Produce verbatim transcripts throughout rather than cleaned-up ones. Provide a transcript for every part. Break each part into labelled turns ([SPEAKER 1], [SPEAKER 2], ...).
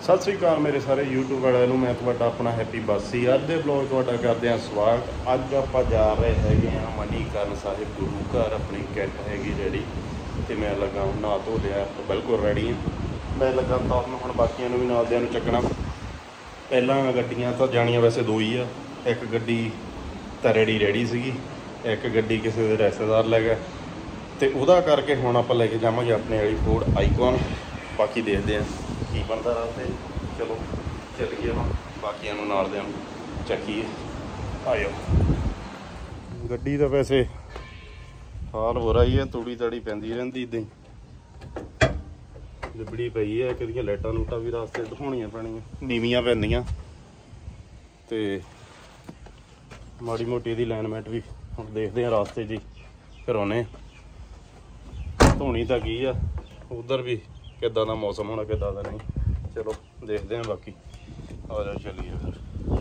[SPEAKER 1] सत श्री अकाल मेरे सारे यूट्यूब वालों ਨੂੰ मैं ਤੁਹਾਡਾ अपना हैप्पी बासी ਅੱਜ ਦੇ ਵਲੌਗ ਤੁਹਾਡਾ ਕਰਦੇ ਹਾਂ ਸਵਾਗਤ। ਅੱਜ ਆਪਾਂ ਜਾ ਰਹੇ ਹੈਗੇ ਆ ਮਨੀਕਰਨ ਸਾਹਿਬ ਗੁਰੂ ਘਰ। ਆਪਣੀ ਕਿੱਟ ਹੈਗੀ ਰੈਡੀ ਤੇ ਮੈਂ ਲੱਗਾ ਨਹਾ ਧੋ ਲਿਆ ਬਿਲਕੁਲ ਰੈਡੀ ਹਾਂ। ਮੈਂ ਲੱਗਾ ਤਾਂ ਹੁਣ ਬਾਕੀਆਂ ਨੂੰ ਵੀ ਨਾਲ ਦਿਆਂ ਨੂੰ ਚੱਕਣਾ। ਪਹਿਲਾਂ ਗੱਡੀਆਂ ਤਾਂ ਜਾਣੀਆਂ ਵੈਸੇ ਦੋ ਹੀ ਆ, ਇੱਕ ਗੱਡੀ ਤਾਂ ਰੈਡੀ ਰੈਡੀ ਸੀਗੀ, ਇੱਕ ਗੱਡੀ ਕਿਸੇ ਦੇ ਰਿਸ਼ਤੇਦਾਰ ਲੈ ਗਿਆ ਤੇ ਉਹਦਾ ਕਰਕੇ ਹੁਣ ਆਪਾਂ ਲੈ ਕੇ ਜਾਵਾਂਗੇ ਆਪਣੇ ਵਾਲੀ ਫੋਰਡ ਆਈਕਨ। ਬਾਕੀ ਦੇਖਦੇ ਹਾਂ ਕੀ ਬਣਦਾ ਰਾਸਤੇ। ਚਲੋ ਚੱਲੀਏ ਹੁਣ ਬਾਕੀਆਂ ਨੂੰ ਨਾਲ ਦਿਆਂ ਨੂੰ ਚੱਕੀਏ। ਆਇਓ ਗੱਡੀ ਤਾਂ ਵੈਸੇ ਹਾਲ ਹੋ ਰਹੀ ਹੈ, ਤੂੜੀ ਤਾੜੀ ਪੈਂਦੀ ਰਹਿੰਦੀ ਇੱਦਾਂ ਹੀ ਲਿਬੜੀ ਪਈ ਹੈ। ਕਿਹਦੀਆਂ ਲਾਈਟਾਂ ਲੂਟਾਂ ਵੀ ਰਾਸਤੇ ਦਿਖਾਉਣੀਆਂ ਪੈਣੀਆਂ, ਨੀਵੀਆਂ ਪੈਂਦੀਆਂ ਤੇ ਮਾੜੀ ਮੋਟੀ ਦੀ ਅਲਾਈਨਮੈਂਟ ਵੀ ਹੁਣ ਦੇਖਦੇ ਹਾਂ ਰਾਸਤੇ 'ਚ ਹੀ ਕਰਾਉਣੇ। ਧੋਣੀ ਤਾਂ ਕੀ ਆ, ਉਧਰ ਵੀ ਕਿੱਦਾਂ ਦਾ ਮੌਸਮ ਹੋਣਾ ਕਿੱਦਾਂ ਦਾ ਨਹੀਂ, ਚਲੋ ਦੇਖਦੇ ਹਾਂ। ਬਾਕੀ ਆ ਜਾਓ ਚੱਲੀਏ ਫਿਰ।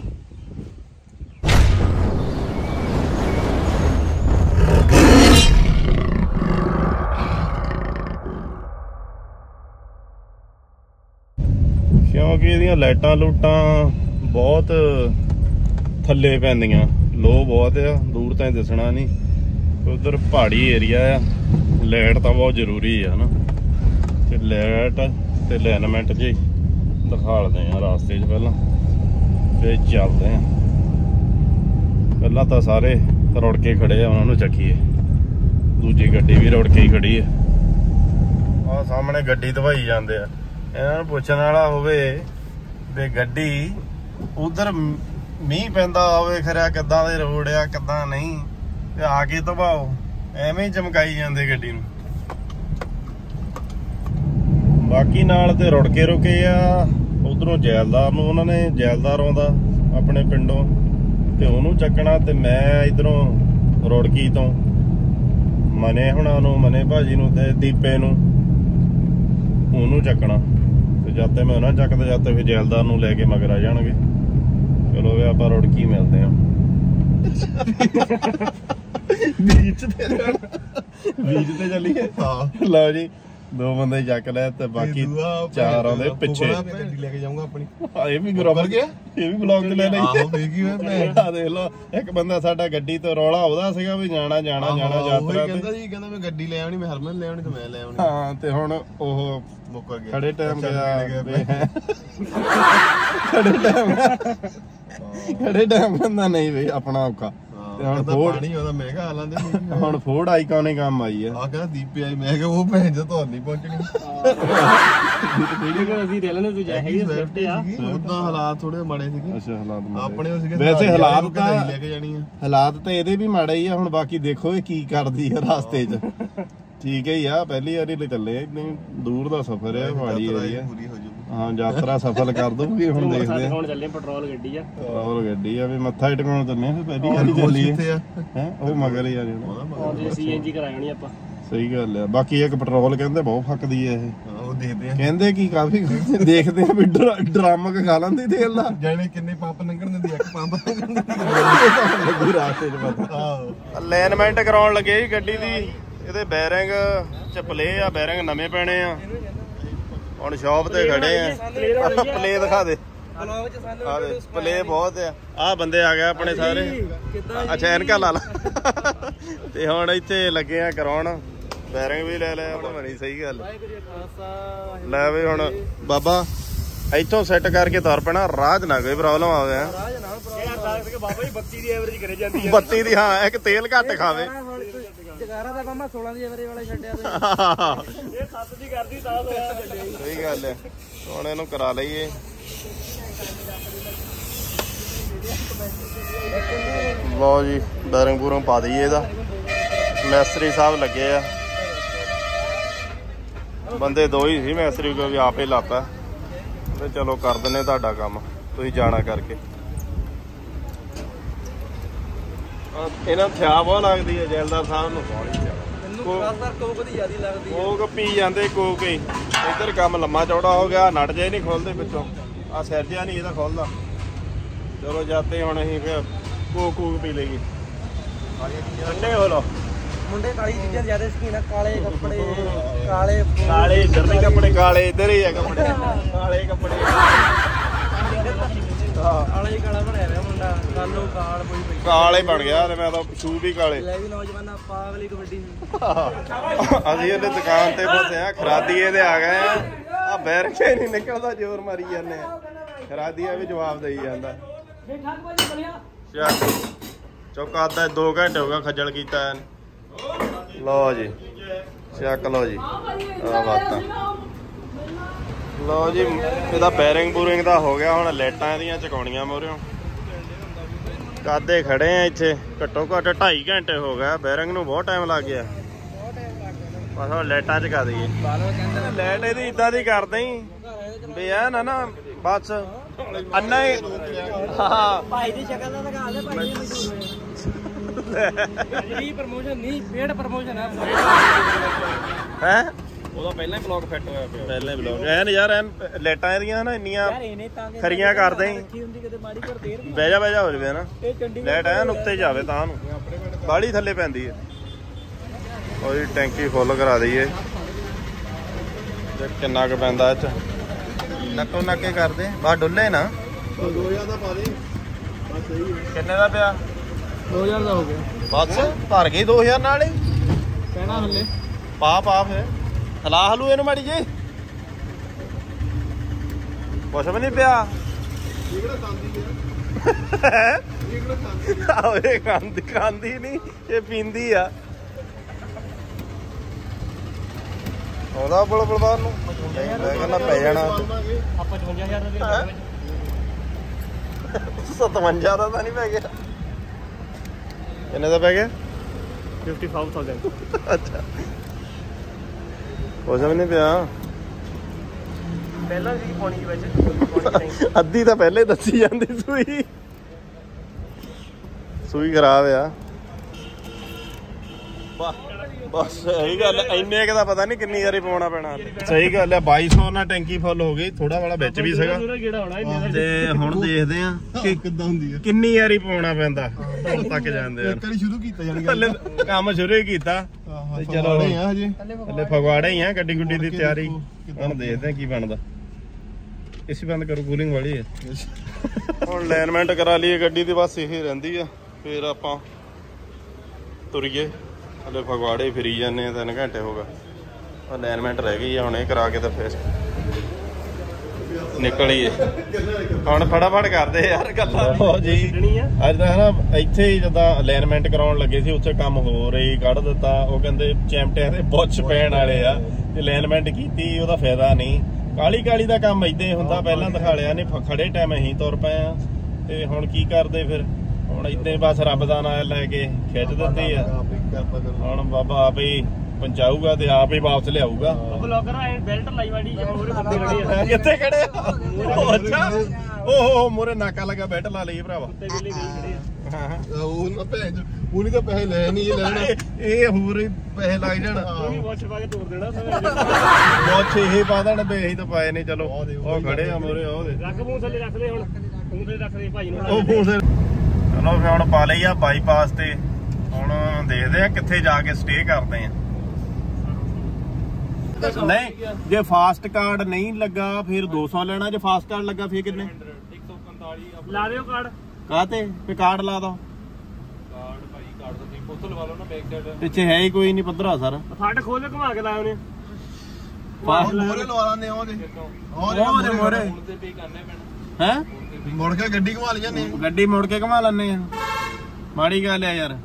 [SPEAKER 1] ਕਿਉਂਕਿ ਇਹਦੀਆਂ ਲਾਈਟਾਂ ਲੂਟਾਂ ਬਹੁਤ ਥੱਲੇ ਪੈਂਦੀਆਂ, ਲੋ ਬਹੁਤ ਆ, ਦੂਰ ਤਾਂ ਦਿਸਣਾ ਨਹੀਂ। ਉਧਰ ਪਹਾੜੀ ਏਰੀਆ ਆ, ਲਾਈਟ ਤਾਂ ਬਹੁਤ ਜ਼ਰੂਰੀ ਆ ਨਾ। ਤੇ ਲਾਈਟ ਤੇ ਅਲਾਈਨਮੈਂਟ ਜੀ ਦਿਖਾਲਦੇ ਆ ਰਾਸਤੇ 'ਚ, ਪਹਿਲਾਂ ਫਿਰ ਚੱਲਦੇ ਆ। ਪਹਿਲਾਂ ਤਾਂ ਸਾਰੇ ਰੁੜ ਕੇ ਖੜੇ ਆ, ਉਹਨਾਂ ਨੂੰ ਚੱਕੀਏ। ਦੂਜੀ ਗੱਡੀ ਵੀ ਰੁੜ ਕੇ ਹੀ ਖੜੀ ਆ। ਆਹ ਸਾਹਮਣੇ ਗੱਡੀ ਧਵਾਈ ਜਾਂਦੇ ਆ। ਇਹਨਾਂ ਨੂੰ ਪੁੱਛਣ ਵਾਲਾ ਹੋਵੇ ਵੀ ਗੱਡੀ ਉਧਰ ਮੀਂਹ ਪੈਂਦਾ ਹੋਵੇ ਖਰਿਆ ਕਿੱਦਾਂ ਦੇ ਰੋਡ ਆ ਕਿੱਦਾਂ ਨਹੀਂ, ਤੇ ਆ ਕੇ ਧਵਾਓ। ਐਵੇਂ ਹੀ ਚਮਕਾਈ ਜਾਂਦੇ ਗੱਡੀ ਨੂੰ। ਬਾਕੀ ਨਾਲ ਤੇ ਰੁੜ ਕੇ ਰੁਕੇ ਆ। ਉਧਰੋਂ ਜੈਲਦਾਰ ਨੂੰ, ਉਹਨਾਂ ਨੇ ਜੈਲਦਾਰ ਆਉਂਦਾ ਆਪਣੇ ਪਿੰਡੋਂ ਤੇ ਉਹਨੂੰ ਚੱਕਣਾ, ਤੇ ਮੈਂ ਇਧਰੋਂ ਰੁੜਕੀ ਤੋਂ ਮਨੇ ਹੁਣਾਂ ਨੂੰ, ਮਨੇ ਭਾਜੀ ਨੂੰ ਤੇ ਦੀਪੇ ਨੂੰ ਉਹਨੂੰ ਚੱਕਣਾ। ਤੇ ਜਦ ਤੇ ਮੈਂ ਉਹਨਾਂ ਚੱਕਦਾ ਜਦ ਤੇ ਫਿਰ ਜੈਲਦਾਰ ਨੂੰ ਲੈ ਕੇ ਮਗਰ ਆ ਜਾਣਗੇ। ਚਲੋ ਵੀ ਆਪਾਂ ਰੁੜਕੀ ਮਿਲਦੇ ਆ। ਬੀਚ ਤੇ ਬੀਚ ਤੇ ਚੱਲੀਏ। ਹਾਂ ਲਓ ਜੀ, ਦੋ ਬੰਦੇ ਚੱਕ ਲੈ ਤੇ ਬਾਕੀ ਚਾਰ ਆਉਂਦੇ ਪਿੱਛੇ। ਗੱਡੀ ਲੈ ਕੇ ਜਾਊਂਗਾ ਆਪਣੀ। ਇਹ ਵੀ ਬਰਾਬਰ ਗਿਆ, ਇਹ ਵੀ ਬਲੌਗ ਤੇ ਲੈ ਲਈ। ਆਹੋ ਦੇਖੀ ਮੈਂ ਆ ਦੇਖ ਲਓ। ਇੱਕ ਬੰਦਾ ਸਾਡਾ ਗੱਡੀ ਤੋਂ ਰੌਲਾ ਉਹਦਾ ਸੀਗਾ ਵੀ ਜਾਣਾ ਜਾਣਾ ਜਾਣਾ ਯਾਤਰਾ ਤੇ। ਕਹਿੰਦਾ ਜੀ ਕਹਿੰਦਾ ਮੈਂ ਗੱਡੀ ਲੈ ਆਉਣੀ, ਮੈਂ ਹਰਮਨ ਲੈ ਆਉਣੀ ਤੇ ਮੈਂ ਲੈ ਆਉਣੀ। ਹਾਂ ਤੇ ਹੁਣ ਉਹ ਮੁੱਕਰ ਗਿਆ, ਖੜੇ ਟਾਈਮ ਗਿਆ ਖੜੇ ਟਾਈਮ ਖੜੇ ਟਾਈਮ ਕਹਿੰਦਾ ਨਹੀਂ ਬਈ ਆਪਣਾ ਔਖਾ। ਤੇ ਹੁਣ ਫੋਰਡ ਨਹੀਂ ਉਹਦਾ ਮਹਿੰਗਾ ਆ ਲਾਂਦੇ ਸੀ। ਹੁਣ ਫੋਰਡ ਆਈਕਨ ਹੀ ਕੰਮ ਆਈ ਆ। ਆ ਕਹਿੰਦਾ ਦੀਪੇ ਆਈ, ਮੈਂ ਕਿਹਾ ਉਹ ਭੈਣ ਜੋ ਤੁਹਾਨੂੰ ਨਹੀਂ ਪਹੁੰਚਣੀ। ਵੀਡੀਓ ਕਰ ਅਸੀਂ ਰੇਲਾਂ ਨੇ ਤੂੰ ਜਾਏਗੀ ਸਵਿਫਟ ਆ। ਉਦਾਂ ਹਾਲਾਤ ਥੋੜੇ ਮਾੜੇ ਸੀਗੇ। ਅੱਛਾ ਹਾਲਾਤ ਆਪਣੇ ਉਹ ਸੀਗੇ ਵੈਸੇ। ਹਾਲਾਤ ਤਾਂ ਲੈ ਕੇ ਜਾਣੀ ਆ, ਹਾਲਾਤ ਤਾਂ ਇਹਦੇ ਵੀ ਮਾੜੇ ਹੀ ਆ। ਹੁਣ ਬਾਕੀ ਦੇਖੋ ਇਹ ਕੀ ਕਰਦੀ ਆ ਰਾਸਤੇ 'ਚ। ਠੀਕ ਹੀ ਆ, ਪਹਿਲੀ ਵਾਰੀ ਲਈ ਚੱਲੇ ਆ, ਇੰਨੀ ਦੂਰ ਦਾ ਸਫ਼ਰ ਆ, ਪਹਾੜੀ ਏਰੀਆ। ਹਾਂ ਯਾਤਰਾ ਸਫਲ ਕਰ ਦੂਗੀ। ਹੁਣ ਦੇਖਦੇ ਆ। ਹੁਣ ਚੱਲੇ ਪੈਟਰੋਲ ਗੱਡੀ ਆ, ਪੈਟਰੋਲ ਗੱਡੀ ਆ ਵੀ ਮੱਥਾ ਟਿਕਾਉਣ ਚੱਲੇ ਫਿਰ ਪਹਿਲੀ ਵਾਰੀ ਚੱਲੀਏ। ਹੈ ਉਹ ਮਗਰ ਹੀ ਆ ਜਾਣਾ। ਸੀਐਨਜੀ ਕਰਾਉਣੀ ਆਪਾਂ। ਸਹੀ ਗੱਲ ਆ। ਬਾਕੀ ਇੱਕ ਪੈਟਰੋਲ ਕਹਿੰਦੇ ਬਹੁਤ ਫੱਕਦੀ ਆ ਇਹ। ਉਹ ਦੇਖਦੇ ਆ, ਕਹਿੰਦੇ ਕੀ ਕਾਫੀ ਦੇਖਦੇ ਆ ਵੀ ਡਰਮ ਖਾ ਲੈਂਦੀ ਤੇਲ ਦਾ। ਜਾਣੇ ਕਿੰਨੇ ਪੰਪ ਲੰਘਣ ਦਿੰਦੀ, ਇੱਕ ਪੰਪ ਲੱਗੀ ਰਾਸਤੇ 'ਚ ਪਤਾ। ਅਲਾਈਨਮੈਂਟ ਕਰਾਉਣ ਲੱਗੇ ਸੀ ਗੱਡੀ ਦੀ। ਇਹਦੇ ਬੈਰਿੰਗ ਚ ਪਲੇ ਆ, ਬੈਰਿੰਗ ਨਵੇਂ ਪੈਣੇ ਆ। ਹੁਣ ਸ਼ੌਪ ਤੇ ਖੜੇ ਆ। ਪਲੇ ਦਿਖਾ ਦੇ, ਪਲੇ ਬਹੁਤ ਆ। ਆਹ ਬੰਦੇ ਆ ਗਏ ਆਪਣੇ ਸਾਰੇ। ਅੱਛਾ ਐਨਕਾਂ ਲਾ ਲਾ। ਤੇ ਹੁਣ ਇੱਥੇ ਲੱਗੇ ਆ ਕਰਾਉਣ। ਬੈਰਿੰਗ ਵੀ ਲੈ ਲਿਆ ਆਪਣਾ ਬਣੀ। ਸਹੀ ਗੱਲ ਲੈ ਵੀ ਹੁਣ ਬਾਬਾ ਇੱਥੋਂ ਸੈੱਟ ਕਰਕੇ ਤੁਰ ਪੈਣਾ। ਰਾਹ 'ਚ ਨਾ ਕੋਈ ਪ੍ਰੋਬਲਮ ਆਵੇ। ਬੱਤੀ ਦੀ ਐਵਰੇਜ ਕਰੇ ਜਾਂਦੀ, ਬੱਤੀ ਦੀ। ਹਾਂ ਇੱਕ ਤੇਲ ਘੱਟ ਖਾਵੇ। ਜਗਾਰਾ ਦਾ ਮਾਮਾ ਸੋਲਾਂ ਦੀ ਐਵਰੇਜ ਵਾਲਾ ਛੱਡਿਆ ਤੇ ਇਹ ਸੱਤ ਦੀ ਕਰਦੀ ਤਾਂ ਹੋਇਆ। ਸਹੀ ਗੱਲ ਹੈ। ਹੁਣ ਇਹਨੂੰ ਕਰਾ ਲਈਏ। ਲਓ ਜੀ ਬੈਰਿੰਗ ਬੂਰਿੰਗ ਪਾ ਦਈਏ ਇਹਦਾ। ਮੈਸਤਰੀ ਸਾਹਿਬ ਲੱਗੇ ਆ, ਬੰਦੇ ਦੋ ਹੀ ਸੀ ਮੈਸਤਰੀ ਕੋ ਵੀ ਆਪੇ ਲਾਪਾ। ਤੇ ਚਲੋ ਕਰ ਦਿੰਦੇ ਤੁਹਾਡਾ ਕੰਮ, ਤੁਸੀਂ ਜਾਣਾ ਕਰਕੇ। ਇਹਨਾਂ ਥਿਆ ਬਹੁਤ ਲੱਗਦੀ ਹੈ ਜੈਲਦਾਰ ਸਾਹਿਬ ਨੂੰ। ਕੋਕ ਦੀ ਜ਼ਿਆਦਾ ਲੱਗਦੀ, ਕੋਕ ਪੀ ਜਾਂਦੇ ਕੋਕ ਹੀ। ਇੱਧਰ ਕੰਮ ਲੰਮਾ ਚੌੜਾ ਹੋ ਗਿਆ, ਨਟ ਜੇ ਨਹੀਂ ਖੋਲਦੇ ਪਿੱਛੋਂ। ਆਹ ਸਿਰ ਜਿਹਾ ਨਹੀਂ ਇਹਦਾ ਖੋਲਦਾ। ਚਲੋ ਜਾਤੇ ਹੁਣ ਅਸੀਂ ਫਿਰ ਕੋਕ ਕੋਕ ਪੀ ਲਈਏ। ਠੰਡੇ ਹੋ ਲੋ। ਮੁੰਡੇ ਕਾਲੀ ਚੀਜ਼ਾਂ ਜ਼ਿਆਦਾ ਸ਼ੌਕੀਨ ਆ, ਕਾਲੇ ਕੱਪੜੇ, ਕਾਲੇ ਕਾਲੇ ਇੱਧਰ ਦੇ ਕੱਪੜੇ, ਕਾਲੇ ਇੱਧਰ ਹੀ ਆ ਕੱਪੜੇ, ਕਾਲੇ ਕੱਪੜੇ। ਕਾਲੇ ਬਣ ਗਿਆ ਤੇ ਮੈਂ ਤਾਂ ਸ਼ੂ ਵੀ ਕਾਲੇ
[SPEAKER 2] ਲੈ ਵੀ ਨੌਜਵਾਨਾਂ ਪਾਗਲੀ ਕਬੱਡੀ
[SPEAKER 1] ਅਸੀਂ ਇਹਦੇ ਦੁਕਾਨ ਤੇ ਫਸੇ ਆ ਖਰਾਦੀ ਇਹਦੇ ਆ ਗਏ ਆ ਆ ਬੈਰ ਕੇ ਨਹੀਂ ਨਿਕਲਦਾ ਜ਼ੋਰ ਮਾਰੀ ਜਾਂਦੇ ਆ ਖਰਾਦੀਆ ਵੀ ਜਵਾਬ ਦੇਈ ਜਾਂਦਾ ਚੱਲ ਚੌਕਾ ਦਾ ਦੋ ਘੰਟੇ ਹੋ ਗਿਆ ਖੱਜਲ ਕੀਤਾ ਲਓ ਜੀ ਚੱਕ ਲਓ ਜੀ ਆ ਬਾਤਾਂ ਲਓ ਜੀ ਇਹਦਾ ਬੈਰਿੰਗ ਬੂਰਿੰਗ ਦਾ ਹੋ ਗਿਆ ਹੁਣ ਲਾਈਟਾਂ ਇਹਦੀਆਂ ਚਕਾਉਣੀਆਂ ਮੋਰਿਓ ਕਾਦੇ ਖੜੇ ਆ ਇੱਥੇ ਘੱਟੋ ਘੱਟ ਢਾਈ ਘੰਟੇ ਹੋ ਗਿਆ ਬੈਰਿੰਗ ਨੂੰ ਬਹੁਤ ਟਾਈਮ ਲੱਗ ਗਿਆ ਬਸ ਹੁਣ ਲਾਈਟਾਂ ਚਕਾ ਦਈਏ ਲਾਈਟ ਇਹਦੀ ਇਦਾਂ ਦੀ ਕਰਦੇ ਹੀ ਵੀ ਐ ਨਾ ਨਾ ਬਸ ਅੰਨਾ ਹੀ ਹਾਂ
[SPEAKER 2] ਭਾਈ ਦੀ ਸ਼ਕਲ ਦਾ ਦਿਖਾ ਦੇ ਭਾਈ ਦੀ ਮਸ਼ਹੂਰ ਪ੍ਰਮੋਸ਼ਨ ਨਹੀਂ ਪੇਡ ਪ੍ਰਮੋਸ਼ਨ ਹੈ
[SPEAKER 1] ਹੈ
[SPEAKER 2] ਉਹਦਾ ਪਹਿਲਾਂ ਹੀ ਬਲੌਗ ਫਿੱਟ ਹੋਇਆ ਪਿਆ
[SPEAKER 1] ਪਹਿਲਾਂ ਹੀ ਬਲੌਗ ਐਨ ਯਾਰ ਐਨ ਲਾਈਟਾਂ ਇਹਦੀਆਂ ਨਾ ਇੰਨੀਆਂ ਖਰੀਆਂ ਕਰਦੇ ਹੀ ਬਹਿ ਜਾ ਬਹਿ ਜਾ ਹੋ ਜਵੇ ਨਾ ਲਾਈਟ ਐਨ ਉੱਤੇ ਜਾਵੇ ਤਾਂ ਨੂੰ ਬਾਹਲੀ ਥੱਲੇ ਪੈਂਦੀ ਹੈ ਉਹਦੀ ਟੈਂਕੀ ਫੁੱਲ ਕਰਾ ਦਈਏ ਕਿੰਨਾ ਕੁ ਪੈਂਦਾ ਇਹ ਚ ਨੱਕੋ ਨੱਕੇ ਕਰਦੇ ਬਾਹਰ ਡੁੱਲੇ ਨਾ ਦੋ ਹਜ਼ਾਰ ਦਾ ਪਾ ਦੇ ਕਿੰਨੇ ਦਾ ਪਿਆ
[SPEAKER 2] ਦੋ ਹਜ਼ਾਰ ਦਾ ਹੋ ਗਿਆ
[SPEAKER 1] ਬਸ ਭਰ ਗਈ ਦੋ ਹਜ਼ਾਰ ਨਾਲ ਹੀ
[SPEAKER 2] ਕਹਿਣਾ ਹੱਲੇ
[SPEAKER 1] ਪਾ ਪਾ ਫੇ ਹਲਾ ਹਲੂ ਇਹਨੂੰ ਮਾੜੀ ਜੀ ਕੁਛ ਵੀ ਨਹੀਂ ਪਿਆ ਆਵੇ ਖਾਂਦੀ ਖਾਂਦੀ ਨਹੀਂ ਇਹ ਪੀਂਦੀ ਆ ਉਹਦਾ ਬਲ ਬਲਵਾਨ ਨੂੰ ਮੈਂ ਕਹਿੰਦਾ ਪੈ ਜਾਣਾ
[SPEAKER 2] ਆਪਾਂ ਪਚਵੰਜਾ ਹਜ਼ਾਰ ਦਾ
[SPEAKER 1] ਸਤਵੰਜਾ ਦਾ ਤਾਂ ਨਹੀਂ ਪੈ ਗਿਆ ਕਿੰਨੇ ਦਾ ਪੈ ਗਿਆ
[SPEAKER 2] ਪਚਪਨ ਹਜ਼ਾਰ
[SPEAKER 1] ਅੱਛਾ ਕੁਛ ਵੀ ਨਹੀਂ ਪਿਆ
[SPEAKER 2] ਪਹਿਲਾਂ ਵੀ ਪਾਣੀ ਵਿੱਚ
[SPEAKER 1] ਅੱਧੀ ਤਾਂ ਪਹਿਲੇ ਦੱਸੀ ਜਾਂਦੀ ਸੂਈ ਸੂਈ ਖਰਾਬ ਆ ਵਾਹ ਬਸ ਸਹੀ ਗੱਲ ਇੰਨੇ ਕ ਦਾ ਪਤਾ ਨਹੀਂ ਕਿੰਨੀ ਵਾਰੀ ਪਾਉਣਾ ਪੈਣਾ ਸਹੀ ਗੱਲ ਆ ਬਾਈ ਸੌ ਨਾਲ ਟੈਂਕੀ ਫੁੱਲ ਹੋ ਗਈ ਥੋੜਾ ਵਾਲਾ ਵਿੱਚ ਵੀ ਸੀਗਾ ਤੇ ਹੁਣ ਦੇਖਦੇ ਆ ਕਿ ਕਿੱਦਾਂ ਹੁੰਦੀ ਆ ਕਿੰਨੀ ਵਾਰੀ ਪਾਉਣਾ ਪੈਂਦਾ ਹੁਣ ਤੱਕ ਜਾਂਦੇ ਆ ਇੱਕ ਵਾਰੀ ਸ਼ੁਰੂ ਕੀਤਾ ਜਾਨੀ ਕੰਮ ਸ਼ੁਰੂ ਹੀ ਕੀਤਾ ਤੇ ਚਲੋ ਹਜੇ ਹਲੇ ਫਗਵਾੜੇ ਹੀ ਆ ਗੱਡੀ ਗੁੱਡੀ ਦੀ ਤਿਆਰੀ ਹੁਣ ਦੇਖਦੇ ਆ ਕੀ ਬਣਦਾ ਇਸੇ ਬੰਦ ਕਰੋ ਕੂਲਿੰਗ ਵਾਲੀ ਹੈ ਹੁਣ ਅਲਾਈਨਮੈਂਟ ਕਰਾ ਲਈਏ ਗੱਡੀ ਦੀ ਬਸ ਇਹੀ ਰਹਿੰਦੀ ਆ ਫਿਰ ਆਪਾਂ ਤੁਰੀਏ ਹਲੇ ਫਗਵਾੜੇ ਫਿਰੀ ਜਾਂਦੇ ਆ ਤਿੰਨ ਘੰਟੇ ਹੋ ਗਏ ਅਲਾਈਨਮੈਂਟ ਰਹਿ ਗਈ ਆ ਹੁਣ ਇਹ ਕਰਾ ਕੇ ਤਾਂ ਫਿਰ ਨਿਕਲੀਏ ਹੁਣ ਫਟਾਫਟ ਕਰਦੇ ਯਾਰ ਗੱਲਾਂ ਜੀ ਅੱਜ ਤਾਂ ਹਨਾ ਇੱਥੇ ਹੀ ਜਿੱਦਾਂ ਅਲਾਈਨਮੈਂਟ ਕਰਾਉਣ ਲੱਗੇ ਸੀ ਉੱਥੇ ਕੰਮ ਹੋ ਰਹੀ ਕੱਢ ਦਿੱਤਾ ਉਹ ਕਹਿੰਦੇ ਚੈਮਟਿਆਂ ਦੇ ਪੁੱਛ ਪੈਣ ਵਾਲੇ ਆ ਤੇ ਅਲਾਈਨਮੈਂਟ ਕੀਤੀ ਉਹਦਾ ਫਾਇਦਾ ਨਹੀਂ ਕਾਲੀ ਕਾਲੀ ਦਾ ਕੰਮ ਏਦਾਂ ਹੁੰਦਾ ਪਹਿਲਾਂ ਦਿਖਾ ਲਿਆ ਨੇ ਖੜੇ ਟਾਈਮ ਅਸੀਂ ਤੁਰ ਪਏ ਆ ਤੇ ਹੁਣ ਕੀ ਕਰਦੇ ਫਿਰ ਹੁਣ ਏਦਾਂ ਬਸ ਰੱਬ ਦਾ ਨਾਂ ਲੈ ਕੇ ਖਿੱਚ ਦਿੰਦੇ ਆ ਹੁਣ ਬਾਬਾ ਆਪ ਹੀ ਪਹੁੰਚਾਊਗਾ ਤੇ ਆਪ ਹੀ ਵਾਪਸ ਲਿਆਊਗਾ
[SPEAKER 2] ਬਲੌਗਰ ਆਏ ਬੈਲਟ ਲਾਈ ਵਾੜੀ ਮੋਰੇ ਬੰਦੇ ਖੜੇ ਆ
[SPEAKER 1] ਕਿੱਥੇ ਖੜੇ ਆ ਅੱਛਾ ਓਹੋ ਮੋਰੇ ਨਾਕਾ ਲੱਗਾ ਬੈਲਟ ਲਾ ਲਈ ਭਰਾਵਾ
[SPEAKER 2] ਕੁੱਤੇ ਵੇਲੇ ਖੜੇ ਆ
[SPEAKER 1] ਹਾਂ ਉਹ ਨਾ ਭੈਣ ਉਹਨੇ ਤਾਂ ਪੈਸੇ ਲੈ ਨਹੀਂ ਲੈਣਾ ਇਹ ਹੋਰ ਹੀ ਪੈਸੇ ਲੱਗ ਜਾਣ
[SPEAKER 2] ਉਹੀ ਵਾਚ ਪਾ ਕੇ ਤੋੜ ਦੇਣਾ
[SPEAKER 1] ਵਾਚ ਇਹ ਪਾ ਦੇਣ ਬੇ ਅਸੀਂ ਤਾਂ ਪਾਏ ਨਹੀਂ ਚਲੋ ਉਹ ਖੜੇ ਆ ਮੋਰੇ ਉਹਦੇ
[SPEAKER 2] ਰੱਖ ਮੂੰਹ ਥੱਲੇ ਰੱਖ ਦੇ ਹੁਣ ਮੂੰਹ ਥੱਲੇ ਰੱਖ ਦੇ ਭਾਈ ਨੂੰ
[SPEAKER 1] ਉਹ ਮੂੰਹ ਥੱਲੇ ਚਲੋ ਫਿਰ ਹੁਣ ਪਾ ਲਈ ਆ ਬਾਈਪਾਸ ਤੇ ਹੁਣ ਦੇਖਦੇ ਆ ਕਿੱਥੇ ਜਾ ਕੇ ਸਟੇ ਕਰਦੇ ਆ ਨਹੀਂ ਜੇ ਫਾਸਟ ਕਾਰਡ ਨਹੀਂ ਲੱਗਾ ਫਿਰ ਦੋ ਸੌ ਲੈਣਾ ਜੇ ਫਾਸਟ ਕਾਰਡ ਲੱਗਾ ਫਿਰ ਕਿੰਨੇ
[SPEAKER 2] ਇੱਕ ਸੌ ਪੰਤਾਲੀ ਲਾ ਦਿਓ ਕਾਰਡ
[SPEAKER 1] ਕਾਹਤੇ ਫੇ ਕਾਰਡ ਲਾ ਦੋ
[SPEAKER 2] ਕਾਰਡ ਭਾਈ ਕਾਰਡ ਤਾਂ ਤੁਸੀਂ ਪੁੱਤ ਲਵਾ ਲਓ ਨਾ ਬੈਕ ਸਾਈਡ
[SPEAKER 1] ਪਿੱਛੇ ਹੈ ਹੀ ਕੋਈ ਨਹੀਂ ਪੱਧਰਾ ਸਰ
[SPEAKER 2] ਫੱਟ ਖੋਲ ਕੇ ਘੁਮਾ ਕੇ ਲਾਇਆ ਉਹਨੇ
[SPEAKER 1] ਮੋਰੇ ਲਵਾ ਲਾਂਦੇ ਉਹਦੇ ਉਹਦੇ ਮੋਰੇ
[SPEAKER 2] ਤੇ ਪੇ ਕਰਨੇ ਪੈਣਾ
[SPEAKER 1] ਹੈ ਮੁੜ ਕੇ ਗੱਡੀ ਘੁਮਾ ਲਈ ਜਾਂਦੇ ਗੱਡੀ ਮੁੜ ਕੇ ਘੁਮਾ ਲੈਣੇ ਆ ਮਾੜੀ ਗੱਲ ਆ ਯਾਰ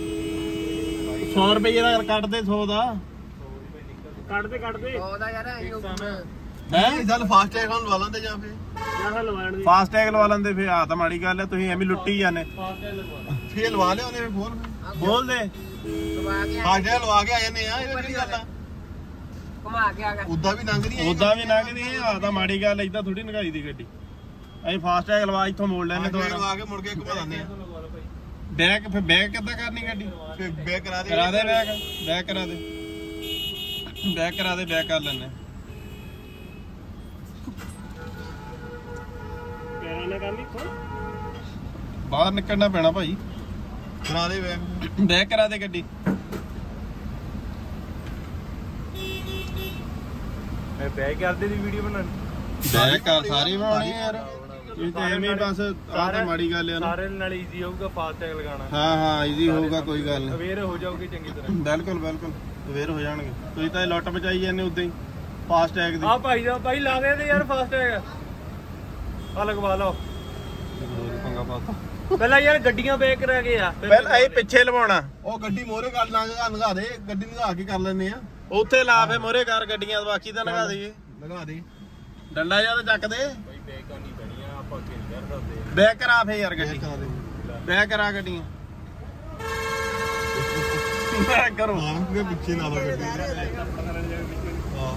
[SPEAKER 1] ਸੌ ਰੁਪਏ ਦਾ ਕੱਢਦੇ ਸੌ ਦਾ
[SPEAKER 2] ਕੱਢਦੇ ਕੱਢਦੇ ਸੌ ਦਾ ਯਾਰ
[SPEAKER 1] ਹੈ ਚੱਲ ਫਾਸਟ ਟੈਗ ਲਵਾ ਲਾਂਦੇ ਜਾਂ ਫੇ
[SPEAKER 2] ਜਾਂ ਲਵਾਣ ਦੇ ਫਾਸਟ
[SPEAKER 1] ਟੈਗ ਲਵਾ ਲੈਂਦੇ ਫੇ ਆ ਤਾਂ ਮਾੜੀ ਗੱਲ ਹੈ ਤੁਸੀਂ ਐਵੇਂ ਲੁੱਟੀ ਜਾਂਦੇ
[SPEAKER 2] ਫਾਸਟ ਟੈਗ ਲਵਾ
[SPEAKER 1] ਫੇ ਲਵਾ ਲਿਆ ਉਹਨੇ ਬੋਲ ਬੋਲ ਦੇ ਫਾਸਟ ਟੈਗ ਲਵਾ ਕੇ ਆ ਜਾਂਦੇ ਆ ਇਹ ਕੀ ਗੱਲ ਆ
[SPEAKER 2] ਘੁਮਾ ਕੇ ਆ ਗਿਆ
[SPEAKER 1] ਉਦਾਂ ਵੀ ਲੰਘਦੀ ਉਦਾਂ ਵੀ ਲੰਘਦੀ ਆ ਤਾਂ ਮਾੜੀ ਗੱਲ ਇਦਾਂ ਥੋੜੀ ਲੰਘਾਈ ਦੀ ਗੱਡੀ ਅਸੀਂ ਫਾਸਟ ਟੈਗ ਲਵਾ ਇੱਥੋਂ ਮੋੜ ਲੈਣੇ ਦੁਬਾਰਾ ਲਵਾ ਕੇ ਮੁੜ ਕੇ ਘੁਮਾ ਲੈਂਦੇ ਆ ਬੈਕ ਫੇ ਬੈਕ ਕਿੱਦਾਂ ਕਰਨੀ ਗੱਡੀ ਫੇ ਬੈਕ ਕਰਾ ਦੇ ਕਰਾ ਦੇ ਬੈਕ ਬੈਕ ਕਰਾ ਦੇ ਬੈਕ ਕਰਾ ਦੇ ਬੈਕ ਕਰ ਲੈਣੇ
[SPEAKER 2] ਪੈਰਾਂ ਨਾਲ ਕਰਨੀ ਖੋਲ
[SPEAKER 1] ਬਾਹਰ ਨਿਕਲਣਾ ਪੈਣਾ ਭਾਈ ਕਰਾ ਦੇ ਬੈਕ ਬੈਕ ਕਰਾ ਦੇ ਗੱਡੀ
[SPEAKER 2] ਮੈਂ ਬੈਕ ਕਰਦੇ ਦੀ ਵੀਡੀਓ ਬਣਾਣੀ
[SPEAKER 1] ਬੈਕ ਕਰ ਸਾਰੀ ਬਣਾਉਣੀ ਯਾਰ ਇਹ ਤਾਂ ਐਵੇਂ ਬਸ ਆਹ ਤਾਂ ਮਾੜੀ ਗੱਲ ਆ ਨਾ
[SPEAKER 2] ਸਾਰੇ ਨਾਲ ਈਜ਼ੀ ਹੋਊਗਾ ਫਾਸਟ ਟੈਗ ਲਗਾਉਣਾ
[SPEAKER 1] ਹਾਂ ਹਾਂ ਈਜ਼ੀ ਹੋਊਗਾ ਕੋਈ ਗੱਲ ਨਹੀਂ
[SPEAKER 2] ਅਵੇਅਰ ਹੋ ਜਾਓਗੇ ਚੰਗੀ ਤਰ੍ਹਾਂ
[SPEAKER 1] ਬਿਲਕੁਲ ਬਿਲਕੁਲ ਅਵੇਅਰ ਹੋ ਜਾਣਗੇ ਤੁਸੀਂ ਤਾਂ ਲੁੱਟ ਮਚਾਈ ਜਾਂਦੇ ਉਦਾਂ ਹੀ ਫਾਸਟ ਟੈਗ ਦੀ
[SPEAKER 2] ਆ ਭਾਈ ਦਾ ਭਾਈ ਲਾ ਦੇ ਤੇ ਯਾਰ ਫਾਸਟ ਟੈਗ ਆ ਲਗਵਾ ਲਓ
[SPEAKER 1] ਪੰਗਾ ਪਾਤਾ
[SPEAKER 2] ਪਹਿਲਾਂ ਯਾਰ ਗੱਡੀਆਂ ਬੈਕ ਕਰਾ ਗਏ ਆ
[SPEAKER 1] ਪਹਿਲਾਂ ਇਹ ਪਿੱਛੇ ਲਵਾਉਣਾ ਉਹ ਗੱਡੀ ਮੋਹਰੇ ਕਰ ਲਾਂਗਾ ਨਗਾ ਦੇ ਗੱਡੀ ਨਗਾ ਕੇ ਕਰ ਲੈਂਦੇ ਆ ਉੱਥੇ ਲਾ ਫੇ ਮੋਹਰੇ ਕਰ ਗੱਡੀਆਂ ਬਾਕੀ ਤਾਂ ਨਗਾ ਦੇਈਏ ਨਗਾ ਦੇ ਡੰਡਾ ਜਾਂ ਤਾਂ ਚੱਕ ਦੇ
[SPEAKER 2] ਭਾਈ ਬੈਕ ਕਰਨੀ ਪੈਣੀ ਆ ਆਪਾਂ ਅੱਗੇ ਨਹੀਂ ਕਰ ਸਕਦੇ
[SPEAKER 1] ਬੈਕ ਕਰਾ ਫੇ ਯਾਰ ਗੱਡੀ ਬੈਕ ਕਰਾ ਗੱਡੀਆਂ ਬੈਕ ਕਰੋ ਆਂਗੇ ਪਿੱਛੇ ਲਾ ਲਓ ਗੱਡੀ ਹਾਂ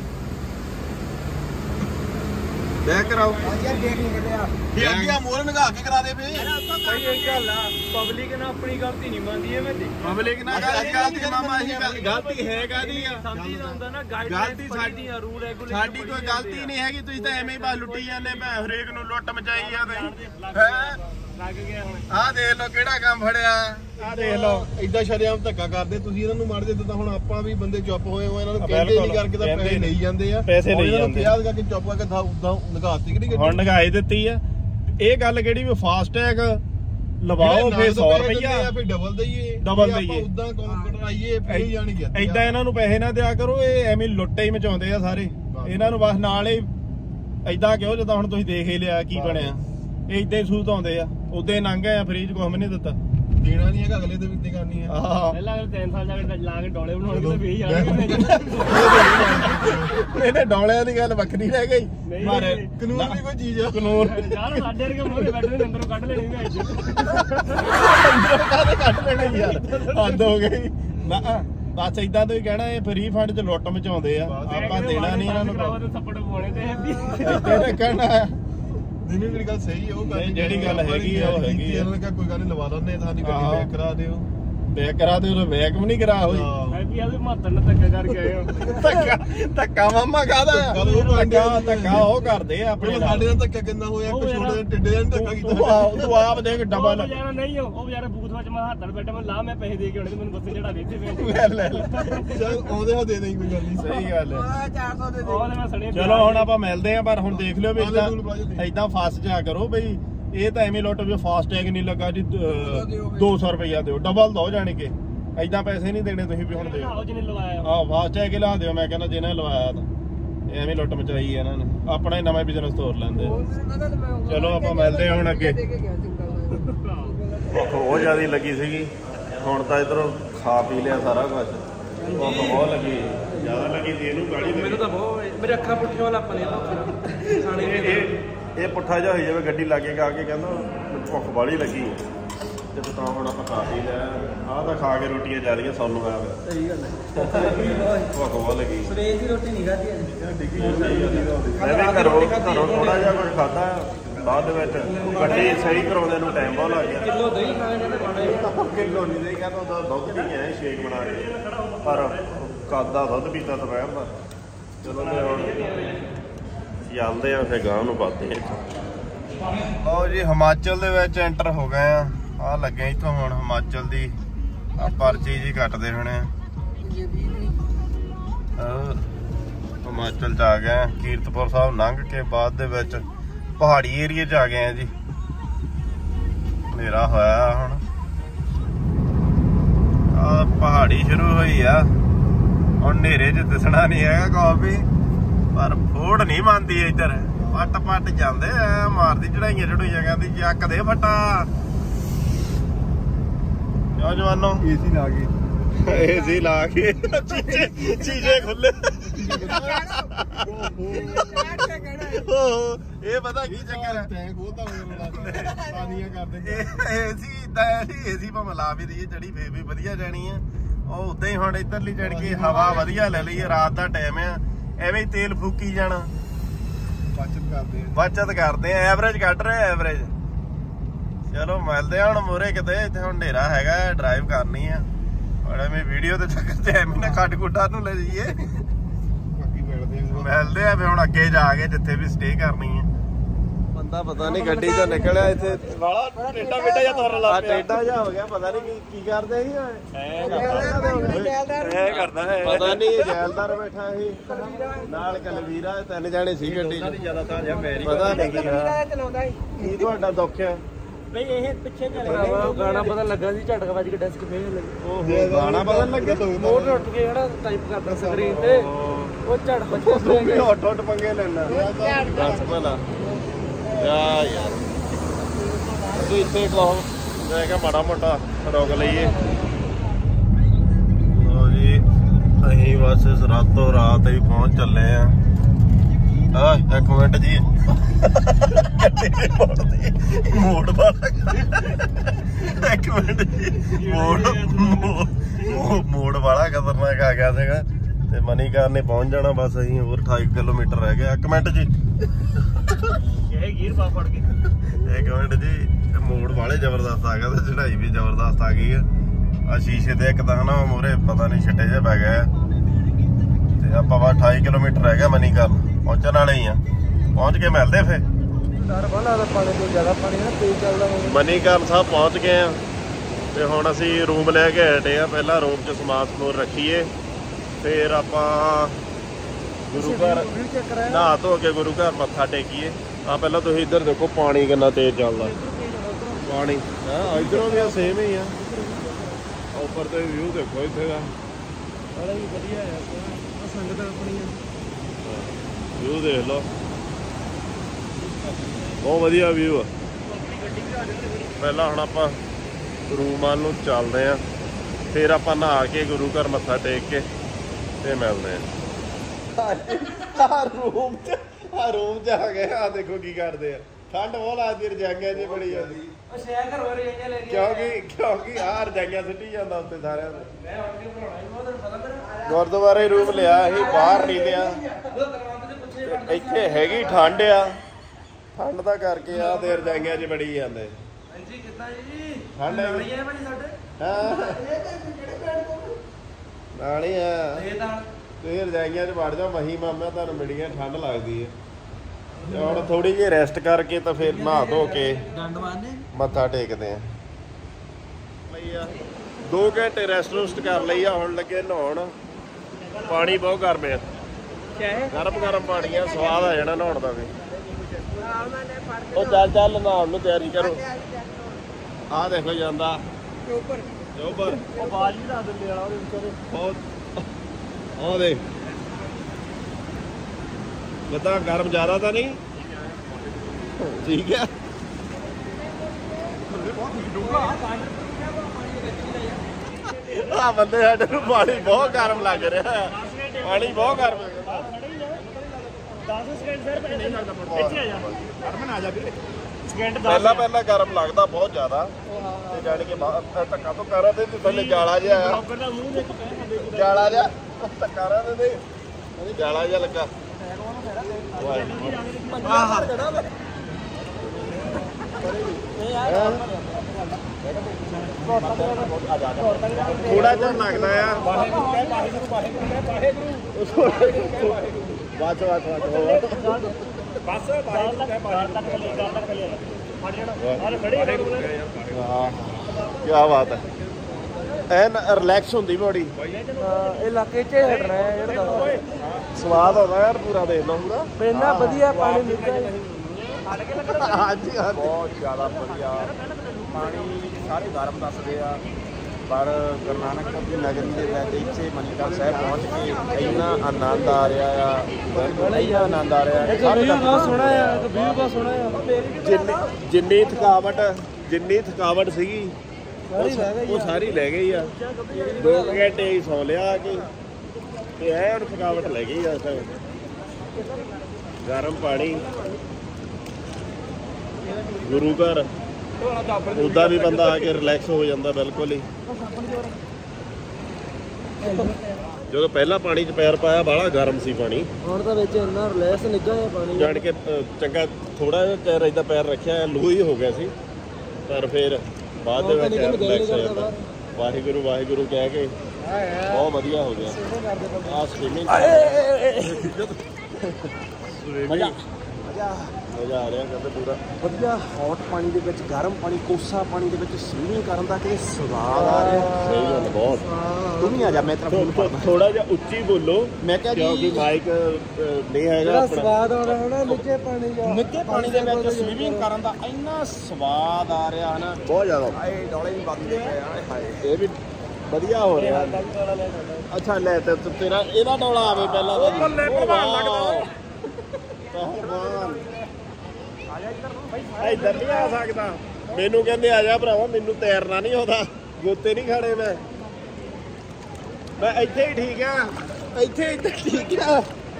[SPEAKER 1] ਬੈਕ ਕਰਾਓ ਯਾਰ ਦੇਖ ਨਹੀਂ ਕਿਤੇ ਆ ਇਹ ਅੱਗੇ ਮੋਹਰੇ ਨਗਾ ਕੇ ਕਰਾ ਦੇ ਫੇ
[SPEAKER 2] ਭਾਈ ਇਹ ਗੱਲ ਆ ਪਬਲਿਕ ਨਾ ਆਪਣੀ ਗਲਤੀ ਨਹੀਂ ਮੰਨਦੀ ਐਵੇਂ ਦੀ
[SPEAKER 1] ਪਬਲਿਕ ਨਾ ਗਲਤੀ ਮਾਮਾ ਇਹ ਗਲਤੀ ਹੈ ਕਾਦੀ ਆ
[SPEAKER 2] ਸਮਝੀ ਦਾ ਹੁੰਦਾ ਨਾ ਗਾਈਡਲਾਈਨਸ ਸਾਡੀ ਆ ਰੂਲ ਰੈਗੂਲੇਸ਼ਨ
[SPEAKER 1] ਸਾਡੀ ਕੋਈ ਗਲਤੀ ਨਹੀਂ ਹੈਗੀ ਤੁਸੀਂ ਤਾਂ ਐਵੇਂ ਹੀ ਬਸ ਲੁੱਟੀ ਜਾਂਦੇ ਭੈ ਹਰੇਕ ਨੂੰ ਲੁੱਟ ਮਚਾਈ ਆ ਤੁਸੀਂ ਹੈ
[SPEAKER 2] ਲੱਗ ਗਿਆ ਹੁਣ
[SPEAKER 1] ਆਹ ਦੇਖ ਲਓ ਕਿਹੜਾ ਕੰਮ ਫੜਿਆ ਆਹ ਦੇਖ ਲਓ ਏਦਾਂ ਸ਼ਰੇਆਮ ਧੱਕਾ ਕਰਦੇ ਤੁਸੀਂ ਇਹਨਾਂ ਨੂੰ ਮਾਰ ਦੇ ਤਾਂ ਹੁਣ ਆਪਾਂ ਵੀ ਬੰਦੇ ਚੁੱਪ ਹੋਏ ਹੋਏ ਇਹਨਾਂ ਨੂੰ ਕਹਿੰਦੇ ਨਹੀਂ ਕਰਕੇ ਤਾਂ ਪੈਸੇ ਲਈ ਜਾਂਦੇ ਆ ਪੈਸੇ ਲਈ ਜਾਂਦੇ ਆ ਕਰਕੇ ਚੁੱਪ ਕਰਕੇ ਥਾ ਉਦਾਂ ਨਗਾਤੀ ਕਿਹੜੀ ਹੁਣ ਨਗਾਈ ਦਿੱਤੀ ਆ ਇਹ ਗੱਲ ਕਿਹੜੀ ਵੀ ਫਾਸਟ ਟੈਗ ਲਵਾਓ ਫੇ ਸੌ ਰੁਪਇਆ ਫੇ ਡਬਲ ਦਈਏ ਡਬਲ ਦਈਏ ਉਦਾਂ ਕਰਾਈਏ ਫੇ ਜਾਣਗੇ ਏਦਾਂ ਇਹਨਾਂ ਨੂੰ ਪੈਸੇ ਨਾ ਦਿਆ ਕਰੋ ਇਹ ਐਵੇਂ ਲੁੱਟੇ ਹੀ ਮਚਾਉਂਦੇ ਆ ਸਾਰੇ ਇਹਨਾਂ ਨੂੰ ਬਸ ਨਾਲ ਹੀ ਏਦਾਂ ਕਿਉਂ ਜਦੋਂ ਹੁਣ ਤੁਸੀਂ ਦੇਖ ਹੀ ਲਿਆ ਕੀ ਬਣਿਆ ਇਹ ਏਦਾਂ ਹੀ ਸੂਤ ਆਉਂਦੇ ਆ ਉਦਾਂ ਹੀ ਲੰਘ ਆ ਫ੍ਰੀ ਚ ਕੁਝ ਵੀ ਨਹੀਂ ਦਿੱਤਾ ਦੇਣਾ ਨਹੀਂ ਹੈਗਾ ਅਗਲੇ ਤੇ ਵੀ ਕਰਨੀ ਆ
[SPEAKER 2] ਪਹਿਲਾਂ ਤਿੰਨ ਸਾਲ ਜਾ ਕੇ ਲਾ ਕੇ ਡੋਲੇ ਬਣਾਉਣਗੇ ਤੇ ਵੀਹ ਜਾਣਗੇ
[SPEAKER 1] ਇਹਨੇ ਡੋਲਿਆਂ ਦੀ ਗੱਲ ਵੱਖਰੀ ਰਹਿ ਗਈ ਪਰ ਕਾਨੂੰਨ ਵੀ ਕੋਈ ਚੀਜ਼ ਆ ਕਾਨੂੰਨ
[SPEAKER 2] ਯਾਰ ਸਾਡੇ ਵਰਗੇ ਮੋਰੇ ਬੈਠੇ ਨੇ ਅੰਦਰੋਂ ਕੱਢ ਲੈਣੀ ਮੈਂ
[SPEAKER 1] ਅੰਦਰੋਂ ਕਾਹਦੇ ਕੱਢ ਲੈਣੇ ਯਾਰ ਹੱਦ ਹੋ ਗਈ ਨਾ ਬਸ ਇਦਾਂ ਤੋਂ ਹੀ ਕਹਿਣਾ ਇਹ ਫ੍ਰੀ ਫੰਡ ਚ ਲੁੱਟ ਮਚਾਉਂਦੇ ਆ ਆਪਾਂ ਦੇਣਾ ਨਹੀਂ ਇਹਨਾਂ ਨੂੰ
[SPEAKER 2] ਥੱਪੜ ਪਵਾਉਣੇ ਤੇ
[SPEAKER 1] ਏਦਾਂ ਰੱਖਣਾ ਜਿਵੇਂ ਮੇਰੀ ਗੱਲ ਸਹੀ ਹੈ ਉਹ ਗੱਲ ਜਿਹੜੀ ਗੱਲ ਹੈਗੀ ਆ ਉਹ ਹੈਗੀ ਆ ਇਹਨਾਂ ਕੋਈ ਗੱਲ ਨਹੀਂ ਲਵਾ ਲੈਣੇ ਸਾਡੀ ਗੱਡੀ ਬੈਕ ਕਰਾ ਦਿਓ ਬੈਕ ਕਰਾ ਦਿਓ ਤਾਂ ਬੈਕ ਵੀ ਨਹੀਂ ਕਰਾ ਹੋਈ
[SPEAKER 2] ਹੈਪੀ ਆ ਵੀ ਮਾਤਰ ਨਾਲ ਧੱਕਾ ਕਰਕੇ ਆਏ ਹੋ
[SPEAKER 1] ਧੱਕਾ ਧੱਕਾ ਮਾਮਾ ਕਾਹਦਾ ਧੱਕਾ ਧੱਕਾ ਉਹ ਕਰਦੇ ਆ ਆਪਣੇ ਸਾਡੇ ਨਾਲ ਧੱਕਾ ਕਿੰਨਾ ਹੋਇਆ ਇੱਕ ਛੋਟੇ ਟਿੱਡੇ ਜਾਂ ਧੱਕਾ ਕੀਤਾ ਤੂੰ ਆਪ ਦੇਖ ਡਬਲ
[SPEAKER 2] ਯਾਰ ਨਹੀਂ ਉਹ ਯਾਰ ਬੂਥ ਵਿੱਚ ਮੈਂ ਹੱਥ ਨਾਲ ਬੈਠਾ ਮੈਂ ਲਾ ਮੈਂ ਪੈਸੇ ਦੇ ਕੇ ਆਉਣੇ ਤੇ ਮੈਨੂੰ ਬੱਸੇ ਚੜਾ ਦੇ ਇੱਥੇ
[SPEAKER 1] ਲੈ ਲੈ ਚਲ ਆਉਂਦੇ ਹੋ ਦੇ ਦੇਈ ਕੋਈ ਗੱਲ ਨਹੀਂ ਸਹੀ ਗੱਲ ਹੈ
[SPEAKER 2] ਚਾਰ ਸੌ ਦੇ ਦੇ ਉਹ ਮੈਂ ਸਣੇ
[SPEAKER 1] ਚਲੋ ਹੁਣ ਆਪਾਂ ਮਿਲਦੇ ਆ ਪਰ ਹੁਣ ਦੇਖ ਲਿਓ ਵੀ ਇਦਾਂ ਇਦਾਂ ਫਸ ਜਾ ਕਰੋ ਬਈ ਇਹ ਤਾਂ ਐਵੇਂ ਲੁੱਟ ਵੀ ਫਾਸਟ ਟੈਗ ਨਹੀਂ ਲੱਗਾ ਜੀ ਦੋ ਸੌ ਰੁਪਇਆ ਦਿਓ ਡਬਲ ਦੋ ਜਾਣੇ ਕੇ ਏਦਾਂ ਪੈਸੇ ਨਹੀਂ ਦੇਣੇ ਤੁਸੀਂ ਵੀ ਹੁਣ ਦਿਓ
[SPEAKER 2] ਆਹ ਜਿਹਨੇ ਲਵਾਇਆ
[SPEAKER 1] ਆਹ ਫਾਸਟ ਟੈਗ ਲਾ ਦਿਓ ਮੈਂ ਕਹਿੰਦਾ ਜਿਹਨੇ ਲਵਾਇਆ ਤਾਂ ਐਵੇਂ ਲੁੱਟ ਮਚਾਈ ਇਹਨਾਂ ਨੇ ਆਪਣਾ ਹੀ ਨਵਾਂ ਬਿਜ਼ਨਸ ਤੋਰ ਲੈਂਦੇ ਚਲੋ ਆਪਾਂ ਮਿਲਦੇ ਹਾਂ ਹੁਣ ਅੱਗੇ ਬਹੁਤ ਜ਼ਿਆਦਾ ਲੱਗੀ ਸੀਗੀ ਹੁਣ ਤਾਂ ਇਧਰੋਂ ਖਾ ਪੀ ਲਿਆ ਸਾਰਾ ਕੁਝ ਉਹ ਬਹੁਤ ਲੱਗੀ ਜ਼ਿਆਦਾ ਲੱਗੀ ਸੀ ਇਹਨੂੰ ਗਾੜੀ
[SPEAKER 2] ਮੈਨੂੰ ਤਾਂ ਬਹੁਤ ਮੇਰੇ ਅੱਖਾਂ ਪੁੱਠੀਆਂ ਵਾਲਾ ਆਪਣੇ ਖਾਣੇ
[SPEAKER 1] ਇਹ ਇਹ ਪੁੱਠਾ ਜਿਹਾ ਹੋਈ ਜਾਵੇ ਗੱਡੀ ਲਾਗੇ ਆ ਕੇ ਕਹਿੰਦਾ ਭੁੱਖ ਬਾਹਲੀ ਲੱਗੀ ਤੇ ਤਾਂ ਹੁਣ ਆਪਾਂ ਖਾ ਪੀ ਲਿਆ ਆਹ ਤਾਂ ਖਾ ਕੇ ਰੋਟੀਆਂ ਜਾ ਰਹੀਆਂ ਸਾਨੂੰ ਹੋਇਆ ਹੋਇਆ ਸਹੀ ਗੱਲ ਹੈ ਭੁੱਖ ਬਹੁਤ ਲੱਗੀ ਸਵੇਰ ਦੀ ਰੋਟੀ ਨਹੀਂ ਖਾਧੀ ਮੈਂ ਵੀ ਘਰੋਂ ਘਰੋਂ ਥੋੜਾ ਜਿਹਾ ਕੁਝ ਖਾਧਾ ਬਾਅਦ ਦੇ ਵਿੱਚ ਗੱਡੀ ਸਹੀ ਕਰਾਉਂਦੇ ਨੂੰ ਟਾਈਮ ਬਹੁਤ ਲੱਗ ਗਿਆ
[SPEAKER 2] ਕਿਲੋ ਦਹੀਂ ਖਾਣੇ ਨੇ ਮਾੜਾ
[SPEAKER 1] ਕਿਲੋ ਨਹੀਂ ਦਹੀਂ ਕਹਿੰਦਾ ਉਹਦਾ ਦੁੱਧ ਪੀ ਕੇ ਆਏ ਸ਼ੇਕ ਬਣਾ ਕੇ ਪਰ ਕਾਦਾ ਦੁੱਧ ਪੀਤਾ ਦੁਪਹਿਰ ਦਾ ਚਲੋ ਮੈਂ ਹੁਣ ਚੱਲਦੇ ਆ ਫਿਰ ਗਾਂਹ ਨੂੰ ਪਾਤੇ ਲਓ ਜੀ ਹਿਮਾਚਲ ਦੇ ਵਿੱਚ ਐਂਟਰ ਹੋ ਗਏ ਆ ਆ ਲੱਗੇ ਇੱਥੋਂ ਹੁਣ ਹਿਮਾਚਲ ਦੀ ਆ ਪਰਚੀ ਜੀ ਕੱਟਦੇ ਹੋਣੇ ਆ ਹਿਮਾਚਲ ਚ ਆ ਗਏ ਕੀਰਤਪੁਰ ਸਾਹਿਬ ਲੰਘ ਕੇ ਬਾਅਦ ਦੇ ਵਿੱਚ ਪਹਾੜੀ ਏਰੀਏ ਚ ਆ ਗਏ ਆ ਜੀ ਹਨੇਰਾ ਹੋਇਆ ਹੁਣ ਆ ਪਹਾੜੀ ਸ਼ੁਰੂ ਹੋਈ ਆ ਹੁਣ ਹਨੇਰੇ ਚ ਦਿਸਣਾ ਨਹੀਂ ਹੈਗਾ ਕੋਈ ਪਰ ਫੋੜ ਨਹੀਂ ਮੰਨਦੀ ਇੱਧਰ ਪੱਟ ਪੱਟ ਜਾਂਦੇ ਆ ਮਾਰਦੀ ਚੜਾਈਆਂ ਚੜੂਈਆਂ ਕਹਿੰਦੀ ਚੱਕ ਦੇ ਫੱਟਾ ਕਿਉਂ ਜਵਾਨੋ ਏਸੀ ਲਾ ਕੇ ਏਸੀ ਲਾ ਕੇ ਚੀਜ਼ੇ ਚੀਜ਼ੇ ਖੁੱਲੇ ਇਹ ਪਤਾ ਕੀ ਚੱਕਰ ਹੈ ਟੈਂਕ ਉਹ ਤਾਂ ਪਾਣੀਆਂ ਕਰਦੇ ਏਸੀ ਇਦਾਂ ਏਸੀ ਭਾਵੇਂ ਲਾ ਵੀ ਦਈਏ ਚੜੀ ਫੇਰ ਵੀ ਵਧੀਆ ਜਾਣੀ ਆ ਉਹ ਉਦਾਂ ਹੀ ਹੁਣ ਇੱਧਰਲੀ ਚੜ ਕੇ ਹਵਾ ਵਧੀਆ ਲੈ ਲਈਏ ਰਾਤ ਦਾ ਟਾਈਮ ਆ ਐਵੇਂ ਹੀ ਤੇਲ ਫੂਕੀ ਜਾਣਾ ਬਚਤ ਕਰਦੇ ਆ ਬਚਤ ਕਰਦੇ ਆ ਐਵਰੇਜ ਕੱਢ ਰਹੇ ਐਵਰੇਜ ਚਲੋ ਮਿਲਦੇ ਆ ਹੁਣ ਮੋਰੇ ਕਿਤੇ ਇੱਥੇ ਹੁਣ ਹਨੇਰਾ ਹੈਗਾ ਡਰਾਈਵ ਕਰਨੀ ਆ ਹੁਣ ਐਵੇਂ ਵੀਡੀਓ ਦੇ ਚੱਕਰ ਤੇ ਐਵੇਂ ਨਾ ਕੱਟ ਕੁੱਟਾ ਨੂੰ ਲੈ ਜਾਈਏ ਬਾਕੀ ਮਿਲਦੇ ਆ ਮਿਲਦੇ ਆ ਫਿਰ ਹੁਣ ਅੱਗੇ ਜਾ ਕੇ ਜਿੱਥੇ ਵੀ ਸਟੇ ਕਰਨੀ ਆ ਬੰਦਾ ਪਤਾ ਨਹੀਂ ਗੱਡੀ ਚੋਂ ਨਿਕਲਿਆ ਇੱਥੇ
[SPEAKER 2] ਵਾਲਾ ਟੇਡਾ ਬੇਟਾ ਜਾਂ ਤੁਰਨ ਲੱਗ ਪਿਆ
[SPEAKER 1] ਟੇਡਾ ਜਿਹਾ ਹੋ ਗਿਆ ਪਤਾ ਨਹੀਂ ਕੀ ਕੀ ਕਰਦੇ ਸੀ
[SPEAKER 2] ਐ ਕਰਦਾ ਹੈ
[SPEAKER 1] ਪਤਾ ਨਹੀਂ ਜੈਲਦਾਰ ਬੈਠਾ ਸੀ ਨਾਲ ਕਲਵੀਰਾ ਤਿੰਨ ਜਾਣੇ ਸੀ ਗੱਡੀ 'ਚ
[SPEAKER 2] ਜ਼ਿਆਦਾ ਤਾਂ ਜਾਂ ਪੈਰੀ
[SPEAKER 1] ਪਤਾ ਨਹੀਂ ਕੀ
[SPEAKER 3] ਚਲਾਉਂਦਾ ਸੀ
[SPEAKER 1] ਕੀ ਤੁਹਾਡਾ ਦੁੱਖ ਆ
[SPEAKER 3] ਬਈ ਇਹ ਪਿੱਛੇ ਚੱਲਿਆ ਗਾਣਾ ਪਤਾ ਲੱਗਾ ਸੀ ਝਟਕਾ ਵੱਜ ਕੇ ਡੈਸਕ ਫੇਰ ਲੱਗੀ
[SPEAKER 1] ਉਹ ਗਾਣਾ ਬਦਲ ਲੱਗੇ
[SPEAKER 3] ਮੋੜ ਉੱਠ ਕੇ ਜਿਹੜਾ ਟਾਈਪ ਕਰਦਾ ਸਕਰੀਨ ਤੇ ਉਹ ਝਟ ਵੱਜ ਕੇ
[SPEAKER 1] ਹੱਟ ਹੱਟ ਪੰਗੇ ਲੈਣਾ ਬਸ ਭਲਾ ਯਾ ਯਾਰ ਤੂੰ ਇੱਥੇ ਕਹੋ ਮੈਂ ਕਿਹਾ ਮਾੜਾ ਮੋਟਾ ਰੋਕ ਲਈਏ ਲੋ ਜੀ ਅਸੀਂ ਬਸ ਇਸ ਰਾਤੋਂ ਰਾਤ ਹੀ ਪਹੁੰਚ ਚੱਲੇ ਆ ਆ ਇੱਕ ਮਿੰਟ ਜੀ ਗੱਡੀ ਦੇ ਮੋੜ ਮੋੜ ਵਾਲਾ ਇੱਕ ਮਿੰਟ ਜੀ ਮੋੜ ਮੋੜ ਵਾਲਾ ਖਤਰਨਾਕ ਆ ਗਿਆ ਸੀਗਾ ਤੇ ਮਨੀਕਰਨ ਨੇ ਪਹੁੰਚ ਜਾਣਾ ਬਸ ਅਸੀਂ ਹੋਰ ਅਠਾਈ ਕਿਲੋਮੀਟਰ ਰਹਿ ਗਿਆ ਇੱਕ ਮਿੰਟ ਜੀ
[SPEAKER 2] ਇਹ ਗੀਰ ਪਾ ਫੜ ਕੇ
[SPEAKER 1] ਇੱਕ ਮਿੰਟ ਜੀ ਮੋੜ ਵਾਲੇ ਜ਼ਬਰਦਸਤ ਆ ਗਿਆ ਤੇ ਚੜਾਈ ਵੀ ਜ਼ਬਰਦਸਤ ਆ ਗਈ ਆ ਆ ਸ਼ੀਸ਼ੇ ਤੇ ਇੱਕ ਤਾਂ ਨਾ ਮੋਰੇ ਪਤਾ ਨਹੀਂ ਛੱਟੇ ਜੇ ਪੈ ਗਏ ਤੇ ਆਪਾਂ ਵਾ ਅਠਾਈ ਕਿਲੋਮੀਟਰ ਰਹਿ ਗਿਆ ਮਨੀਕਰਨ ਪਹੁੰਚਣ ਵਾਲੇ ਹੀ ਆ ਪਹੁੰਚ ਕੇ ਮਿਲਦੇ ਫੇ
[SPEAKER 3] ਡਰ ਬਾਲਾ ਦਾ ਪਾਣੀ ਤੋਂ ਜ਼ਿਆਦਾ ਪਾਣੀ ਨਾ ਤੇਜ਼ ਚੱਲਦਾ ਹੋਵੇ
[SPEAKER 1] ਮਨੀਕਰਨ ਸਾਹਿਬ ਪਹੁੰਚ ਗਏ ਆ ਤੇ ਹੁਣ ਅਸੀਂ ਰੂਮ ਲੈ ਕੇ ਹਟੇ ਆ ਪਹਿਲਾਂ ਰੂਮ 'ਚ ਸਮਾਨ ਸਮੂਨ ਰੱਖੀਏ ਫਿਰ ਆਪਾਂ ਗੁਰੂ ਘਰ ਨਹਾ ਧੋ ਕੇ ਗੁਰੂ ਘਰ ਮੱਥਾ ਟੇਕੀਏ ਆ ਪਹਿਲਾਂ ਤੁਸੀਂ ਇੱਧਰ ਦੇਖੋ ਪਾਣੀ ਕਿੰਨਾ ਤੇਜ਼ ਚੱਲਦਾ ਪਾਣੀ ਹਾਂ ਇੱਧਰੋਂ ਵੀ ਸੇਮ ਹੀ ਆ ਉੱਪਰ ਤੇ ਵਿਊ ਦੇਖੋ ਇੱਥੇ ਦਾ
[SPEAKER 3] ਬੜਾ ਵੀ ਵਧੀਆ ਆ ਸੰਗਤ ਆਪਣੀਆਂ
[SPEAKER 1] ਵਿਊ ਦੇਖ ਲਓ ਬਹੁਤ ਵਧੀਆ ਵਿਊ ਆ ਪਹਿਲਾਂ ਹੁਣ ਆਪਾਂ ਰੂਮ ਵੱਲ ਨੂੰ ਚੱਲਦੇ ਆ ਫਿਰ ਆਪਾਂ ਨਹਾ ਕੇ ਗੁਰੂ ਘਰ ਮੱਥਾ ਟੇਕ ਕੇ ਤੇ ਮਿਲਦੇ ਆ ਆ ਰੂਮ ਚ ਆ ਰੂਮ ਚ ਆ ਗਏ ਆ ਦੇਖੋ ਕੀ ਕਰਦੇ ਆ ਠੰਡ ਬਹੁਤ ਲੱਗਦੀ ਰਜਾਈਆਂ ਜੀ ਬੜੀ ਜਾਂਦੀ
[SPEAKER 3] ਉਹ ਸ਼ਹਿਰ ਘਰ ਹੋ ਰਹੀਆਂ ਲੈ ਕੇ
[SPEAKER 1] ਕਿਉਂਕਿ ਕਿਉਂਕਿ ਆ ਰਜਾਈਆਂ ਸੁੱਟੀ ਜਾਂਦਾ ਉੱਤੇ ਸਾਰਿਆਂ ਦੇ
[SPEAKER 3] ਮੈਂ ਉੱਠ ਕੇ ਬਣਾਉਣਾ ਹੀ ਬਹੁਤ ਪਤਾ ਮੇਰਾ
[SPEAKER 1] ਗੁਰਦੁਆਰੇ ਰੂਮ ਲਿਆ ਸੀ ਬਾਹਰ ਨਹੀਂ ਲਿਆ ਇੱਥੇ ਹੈਗੀ ਠੰਡ ਆ ਠੰਡ ਦਾ ਕਰਕੇ ਆ ਤੇ ਰਜਾਈਆਂ 'ਚ ਬੜੀ ਜਾਂਦੇ
[SPEAKER 3] ਹਾਂਜੀ ਕਿੱਦਾਂ ਜੀ
[SPEAKER 1] ਠੰਡ
[SPEAKER 3] ਹੈ ਬਣੀ ਭਾਜੀ ਸਾਡੇ
[SPEAKER 1] ਹਾਂ ਨਾਲ ਹੀ ਆ
[SPEAKER 3] ਇਹ ਤਾਂ
[SPEAKER 1] ਤੁਸੀਂ ਰਜਾਈਆਂ 'ਚ ਵੜ ਜਾਓ ਮਹੀ ਮਾਮਾ ਤੁਹਾਨੂੰ ਬੜੀਆਂ ਠੰਡ ਲੱਗਦੀ ਹੈ ਤੇ ਹੁਣ ਥੋੜੀ ਜਿਹੀ ਰੈਸਟ ਕਰਕੇ ਤਾਂ ਫਿਰ ਨਹਾ ਧੋ ਕੇ
[SPEAKER 3] ਡੰਡ ਮਾਰਨੇ
[SPEAKER 1] ਮੱਥਾ ਟੇਕਦੇ ਆ ਲਈ ਆ ਦੋ ਘੰਟੇ ਰੈਸਟ ਰੁਸਟ ਕਰ ਲਈ ਆ ਹੁਣ ਲੱਗੇ ਨਹਾਉਣ ਪਾਣੀ ਬਹੁਤ ਗਰਮ ਆ
[SPEAKER 3] ਕਿਆ ਹੈ
[SPEAKER 1] ਗਰਮ ਗਰਮ ਪਾਣੀ ਆ ਸਵਾਦ ਆ ਜਾਣਾ ਨਹਾਉਣ ਦਾ ਵੀ ਉਹ ਚੱਲ ਚੱਲ ਨਹਾਉਣ ਨੂੰ ਤਿਆਰੀ ਕਰੋ ਆਹ ਦੇਖੋ ਜਾਂਦਾ
[SPEAKER 3] ਉੱਪਰ
[SPEAKER 1] ਉੱਪਰ
[SPEAKER 2] ਉਹ ਬਾਜ ਵੀ ਦੱਸ ਦਿੰਦੇ ਵਾਲਾ ਉਹਦੇ ਵਿਚਾਰੇ
[SPEAKER 1] ਬਹੁਤ ਆਹ ਦੇਖ ਬਤਾ ਗਰਮ ਜ਼ਿਆਦਾ ਤਾਂ ਨਹੀਂ ਠੀਕ ਹੈ ਆ ਬੰਦੇ ਸਾਡੇ ਨੂੰ ਪਾਣੀ ਬਹੁਤ ਗਰਮ ਲੱਗ ਰਿਹਾ ਪਾਣੀ ਬਹੁਤ ਗਰਮ
[SPEAKER 2] ਦਸ ਸਕਿੰਟ ਸਰ ਨਹੀਂ ਲੱਗਦਾ ਇੱਥੇ ਆ ਜਾ ਅਰਮਨ ਆ ਜਾ ਵੀਰੇ ਸਕਿੰਟ ਦਸ
[SPEAKER 1] ਪਹਿਲਾਂ ਪਹਿਲਾਂ ਗਰਮ ਲੱਗਦਾ ਬਹੁਤ ਜ਼ਿਆਦਾ ਤੇ ਜਾਣੀ ਕਿ ਧੱਕਾ ਤੋਂ ਕਰਾਂ ਤੇ ਥੱਲੇ ਜਾਲਾ ਜਿਹਾ ਆ
[SPEAKER 2] ਬਲੌਗਰ ਦਾ ਮੂੰਹ ਦੇਖ ਪੈ
[SPEAKER 1] ਜਾਲਾ ਜਿਹਾ ਧੱਕਾ ਰਾਂ ਦੇ ਤੇ ਜਾਲਾ ਜਿਹਾ ਲੱਗਾ ਆਹ ਥੋੜਾ ਜਿਹਾ ਲੱਗਦਾ ਆ
[SPEAKER 2] ਵਾਹਿਗੁਰੂ ਕਹਿ ਵਾਹਿਗੁਰੂ ਵਾਹਿਗੁਰੂ ਕਹਿ ਵਾਹਿਗੁਰੂ
[SPEAKER 1] ਬਾਤ ਬਾਤ ਬਾਤ
[SPEAKER 2] ਬਸ ਵਾਹਿਗੁਰੂ ਕਹਿ ਵਾਹਿਗੁਰੂ ਤੱਕ ਲੈ ਗੱਲ ਤੱਕ ਲੈ ਫੜ ਜਾਣਾ ਆਲੇ ਖੜੇ
[SPEAKER 1] ਵਾਹ ਕੀ ਬਾਤ ਹੈ ਐਨ ਰਿਲੈਕਸ ਹੁੰਦੀ ਬੋਡੀ
[SPEAKER 3] ਇਹ ਇਲਾਕੇ 'ਚ ਹਟਣਾ ਹੈ ਜਿਹੜਾ
[SPEAKER 1] ਸਵਾਦ ਆਉਂਦਾ ਯਾਰ ਪੂਰਾ ਦੇਖ ਲਓ ਪੂਰਾ
[SPEAKER 3] ਇੰਨਾ ਵਧੀਆ ਪਾਣੀ ਮਿਲਦਾ
[SPEAKER 1] ਹਾਂਜੀ ਹਾਂਜੀ
[SPEAKER 4] ਬਹੁਤ ਜ਼ਿਆਦਾ ਵਧੀਆ ਪਾਣੀ ਸਾਰੇ ਗਰਮ ਦੱਸਦੇ ਆ ਪਰ ਗੁਰੂ ਨਾਨਕ ਦੇਵ ਦੀ ਨਗਰੀ ਦੇ ਵਿੱਚ ਇੱਥੇ ਮਨੀਕਰਨ ਸਾਹਿਬ ਪਹੁੰਚ ਕੇ ਇੰਨਾ ਆਨੰਦ ਆ ਰਿਹਾ ਆ ਇੰਨਾ ਆਨੰਦ ਆ ਰਿਹਾ
[SPEAKER 3] ਇੱਕ ਵੀਊ ਬਹੁਤ ਸੋਹਣਾ ਆ ਇੱਕ ਵੀਊ ਬਹੁਤ ਸੋਹਣਾ ਆ
[SPEAKER 1] ਜਿੰਨੀ ਜਿੰਨੀ ਥਕਾਵਟ ਜਿੰਨੀ ਥਕਾਵਟ ਸੀਗੀ ਉਹ ਸਾਰੀ ਲੈ ਗਈ ਆ ਦੋ ਘੰਟੇ ਹੀ ਸੌ ਲਿਆ ਆ ਕੇ ਤੇ ਐ ਹੁਣ ਥਕਾਵਟ ਲੈ ਗਈ ਆ ਗਰਮ ਪਾਣੀ ਗੁਰੂ ਘਰ ਉਦਾਂ ਵੀ ਬੰਦਾ ਆ ਕੇ ਰਿਲੈਕਸ ਹੋ ਜਾਂਦਾ ਬਿਲਕੁਲ ਹੀ ਜਦੋਂ ਪਹਿਲਾਂ ਪਾਣੀ 'ਚ ਪੈਰ ਪਾਇਆ ਬਾਹਲਾ ਗਰਮ ਸੀ ਪਾਣੀ
[SPEAKER 3] ਹੁਣ ਤਾਂ ਵਿੱਚ ਇੰਨਾ ਰਿਲੈਕਸ ਨਿੱਘਾ ਜਿਹਾ ਪਾਣੀ
[SPEAKER 1] ਜਾਣ ਕੇ ਚੰਗਾ ਥੋੜਾ ਜਿਹਾ ਚਿਰ ਏਦਾਂ ਪੈਰ ਰੱਖਿਆ ਲੂ ਹੀ ਹੋ ਗਿਆ ਸੀ ਪਰ ਫਿਰ ਬਾਅਦ ਦੇ ਵਿੱਚ ਰਿਲੈਕਸ ਹੋ ਜਾਂਦਾ ਵਾਹਿਗੁਰੂ ਵਾਹਿਗੁਰੂ ਕਹਿ ਕੇ ਬਹੁਤ ਵਧੀਆ ਹੋ ਗਿਆ ਆ ਸਵਿਮਿੰਗ
[SPEAKER 3] ਮਜ਼ਾ
[SPEAKER 1] ਮਜ਼ਾ ਆ ਰਿਹਾ ਕਹਿੰਦੇ ਪੂਰਾ
[SPEAKER 4] ਵਧੀਆ ਹੌਟ ਪਾਣੀ ਦੇ ਵਿੱਚ ਗਰਮ ਪਾਣੀ ਕੋਸਾ ਪਾਣੀ ਦੇ ਵਿੱਚ ਸਵੀਮਿੰਗ ਕਰਨ ਦਾ ਕਿਤੇ ਸਵਾਦ ਆ ਰਿਹਾ।
[SPEAKER 1] ਸਹੀ ਗੱਲ ਬਹੁਤ।
[SPEAKER 4] ਤੂੰ ਵੀ ਆ ਜਾ, ਮੈਂ ਤੇਰਾ ਫੋਨ ਫੜਦਾ।
[SPEAKER 1] ਥੋੜਾ ਜਿਹਾ ਉੱਚੀ ਬੋਲੋ
[SPEAKER 4] ਮੈਂ ਕਿਹਾ
[SPEAKER 1] ਕਿਉਂਕਿ
[SPEAKER 4] ਜੀ
[SPEAKER 1] ਮਾਈਕ ਨਹੀਂ ਹੈਗਾ
[SPEAKER 3] ਜਿਹੜਾ
[SPEAKER 1] ਆਪਣਾ।
[SPEAKER 3] ਸਵਾਦ ਆਉਣਾ ਹੈ ਨਾ ਨਿੱਕੇ ਪਾਣੀ ਦਾ,
[SPEAKER 4] ਨਿੱਕੇ ਪਾਣੀ ਦੇ ਵਿੱਚ ਸਵੀਮਿੰਗ ਕਰਨ ਦਾ ਇੰਨਾ ਸਵਾਦ ਆ ਰਿਹਾ ਨਾ,
[SPEAKER 1] ਬਹੁਤ ਜ਼ਿਆਦਾ।
[SPEAKER 4] ਹਾਏ ਡੋਲੇ ਵੀ ਵੱਧਦੇ ਪਏ ਆ ਹਾਏ।
[SPEAKER 1] ਇਹ ਵੀ ਵਧੀਆ ਹੋ ਰਿਹਾ। ਅੱਛਾ ਲੈ ਤੇ ਤੇਰਾ ਇਹਦਾ ਡੋਲਾ ਆਵੇ ਪਹਿਲਾਂ ਤਾਂ।
[SPEAKER 2] ਬੱਲੇ ਭਲਵਾਨ ਲੱਗਦਾ।
[SPEAKER 1] ਪਹਿਲਵਾਨ ਇੱਧਰ ਨਹੀਂ ਆ ਸਕਦਾ। ਮੈਨੂੰ ਕਹਿੰਦੇ ਆ ਜਾ ਭਰਾਵਾ, ਮੈਨੂੰ ਤੈਰਨਾ ਨਹੀਂ ਆਉਂਦਾ, ਗੋਤੇ ਨਹੀਂ ਖਾਣੇ ਮੈਂ ਮੈਂ ਇੱਥੇ ਹੀ ਠੀਕ ਆ, ਇੱਥੇ ਇੱਧਰ ਠੀਕ ਆ।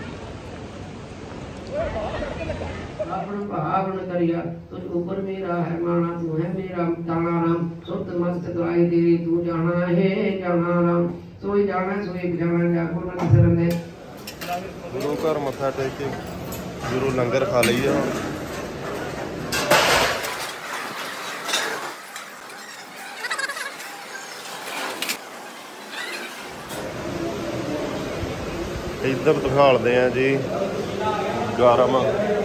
[SPEAKER 5] अपना भावना करिया तुझ ऊपर मेरा है माना, तू है मेरा दाना राम। सुत मस्त दुआई तेरी तू जाना है जाना राम। सोई जाना सोई जाना जागो न शरण दे।
[SPEAKER 1] ਗੁਰੂ ਘਰ ਮੱਥਾ ਟੇਕ ਕੇ ਗੁਰੂ ਲੰਗਰ ਖਾ ਲਈਏ ਹੁਣ। ਇੱਧਰ ਦਿਖਾਲਦੇ ਆ ਜੀ ਗਰਮ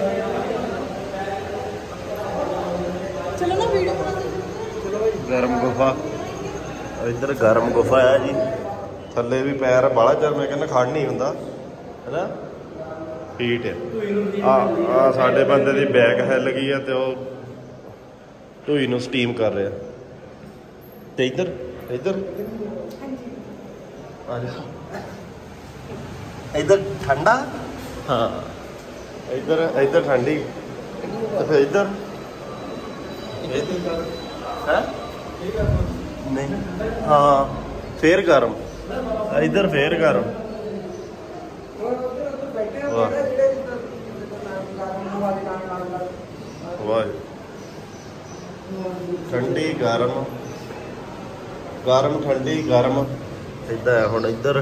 [SPEAKER 1] ਗਰਮ ਗੁਫਾ। ਇੱਧਰ ਗਰਮ ਗੁਫਾ ਆ ਜੀ, ਥੱਲੇ ਵੀ ਪੈਰ ਬਾਹਲਾ ਚਿਰ ਮੈਂ ਕਹਿੰਦਾ ਖੜ ਨਹੀਂ ਹੁੰਦਾ ਹੈਨਾ, ਹੀਟ ਆ। ਆ ਸਾਡੇ ਬੰਦੇ ਦੀ ਬੈਕ ਹਿੱਲ ਗਈ ਆ ਤੇ ਉਹ ਢੂਈ ਨੂੰ ਸਟੀਮ ਕਰ ਰਿਹਾ। ਤੇ ਇੱਧਰ ਇੱਧਰ ਆ ਜਾ, ਇੱਧਰ ਠੰਡਾ। ਹਾਂ ਇੱਧਰ ਇੱਧਰ ਠੰਡੀ ਤੇ ਫਿਰ ਇੱਧਰ ਹੈ ਨਹੀਂ। ਹਾਂ ਫੇਰ ਗਰਮ, ਇੱਧਰ ਫੇਰ ਗਰਮ। ਵਾਹ ਵਾਹ, ਠੰਡੀ ਗਰਮ ਗਰਮ ਠੰਡੀ ਗਰਮ ਏਦਾਂ। ਹੁਣ ਇੱਧਰ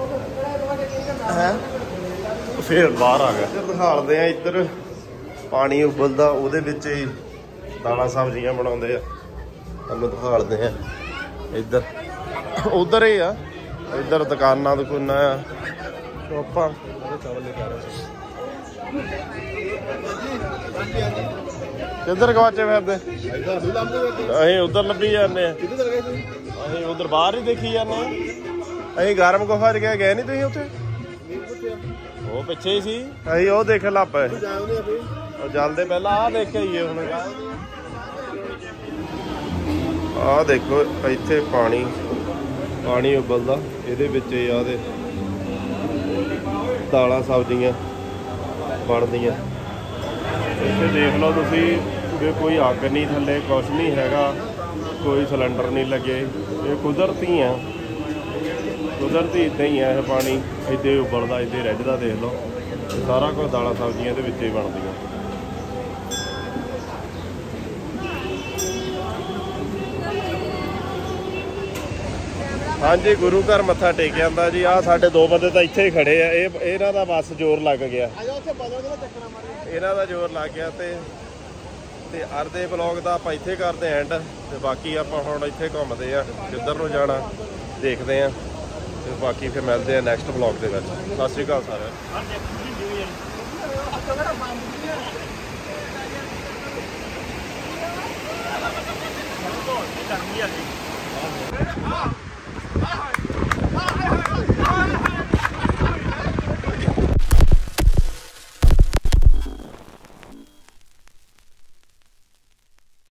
[SPEAKER 1] ਹੈ ਫੇਰ ਬਾਹਰ ਆ ਗਿਆ। ਇੱਧਰ ਦਿਖਾਲਦੇ ਆ, ਇੱਧਰ ਪਾਣੀ ਉਬਲਦਾ, ਉਹਦੇ ਵਿੱਚ ਹੀ ਦਾਲਾਂ ਸਬਜ਼ੀਆਂ ਬਣਾਉਂਦੇ ਆ। ਤੁਹਾਨੂੰ ਦਿਖਾਲਦੇ ਆ ਇੱਧਰ ਉਧਰ ਹੀ ਆ, ਇੱਧਰ ਦੁਕਾਨਾਂ ਦੁਕਾਨਾਂ ਆ, ਸ਼ੋਪਾਂ। ਕਿੱਧਰ ਗਵਾਚੇ ਫਿਰਦੇ? ਅਸੀਂ ਉਧਰ ਲੱਭੀ ਜਾਂਦੇ ਆ, ਅਸੀਂ ਉਧਰ ਬਾਹਰ ਹੀ ਦੇਖੀ ਜਾਂਦੇ ਆ। ਅਸੀਂ ਗਰਮ ਗੁਫਾ 'ਚ ਗਏ ਗਏ ਨਹੀਂ ਤੁਸੀਂ ਉੱਥੇ? ਉਹ ਪਿੱਛੇ ਹੀ ਸੀ, ਅਸੀਂ ਉਹ ਦੇਖ ਲੱਗ ਪਏ। ਉਹ ਜਲਦੇ ਪਹਿਲਾਂ ਆਹ ਦੇਖ ਕੇ ਆਈਏ। ਹੁਣ ਆਹ ਦੇਖੋ ਇੱਥੇ ਪਾਣੀ ਪਾਣੀ ਉਬਲਦਾ, ਇਹਦੇ ਵਿੱਚ ਹੀ ਆਹ ਦੇ ਦਾਲਾਂ ਸਬਜ਼ੀਆਂ ਬਣਦੀਆਂ। ਇੱਥੇ ਦੇਖ ਲਓ ਤੁਸੀਂ ਵੀ ਕੋਈ ਅੱਗ ਨਹੀਂ ਥੱਲੇ, ਕੁਛ ਨਹੀਂ ਹੈਗਾ, ਕੋਈ ਸਿਲੰਡਰ ਨਹੀਂ ਲੱਗੇ। ਇਹ ਕੁਦਰਤੀ ਆ, ਕੁਦਰਤੀ ਇੱਦਾਂ ਹੀ ਆ। ਇਹ ਪਾਣੀ ਇੱਦਾਂ ਹੀ ਉਬਲਦਾ, ਇੱਦਾਂ ਹੀ ਰਿੱਝਦਾ। ਦੇਖ ਲਓ ਸਾਰਾ ਕੁਝ ਦਾਲਾਂ ਸਬਜ਼ੀਆਂ ਇਹਦੇ ਵਿੱਚ ਹੀ ਬਣਦੀਆਂ। ਹਾਂਜੀ ਗੁਰੂ ਘਰ ਮੱਥਾ ਟੇਕ ਜਾਂਦਾ ਜੀ। ਆਹ ਸਾਡੇ ਦੋ ਬੰਦੇ ਤਾਂ ਇੱਥੇ ਹੀ ਖੜੇ ਆ। ਇਹ ਇਹਨਾਂ ਦਾ ਬਸ ਜ਼ੋਰ ਲੱਗ ਗਿਆ, ਇਹਨਾਂ ਦਾ ਜ਼ੋਰ ਲੱਗ ਗਿਆ। ਤੇ ਤੇ ਅਰਦੇ ਬਲੌਗ ਦਾ ਆਪਾਂ ਇੱਥੇ ਕਰਦੇ ਐਂਡ, ਤੇ ਬਾਕੀ ਆਪਾਂ ਹੁਣ ਇੱਥੇ ਘੁੰਮਦੇ ਆ, ਕਿੱਧਰ ਨੂੰ ਜਾਣਾ ਦੇਖਦੇ ਆ, ਤੇ ਬਾਕੀ ਫਿਰ ਮਿਲਦੇ ਆ ਨੈਕਸਟ ਬਲੌਗ ਦੇ ਵਿੱਚ। ਸਤਿ ਸ਼੍ਰੀ ਅਕਾਲ ਸਾਰਿਆਂ ਨੂੰ।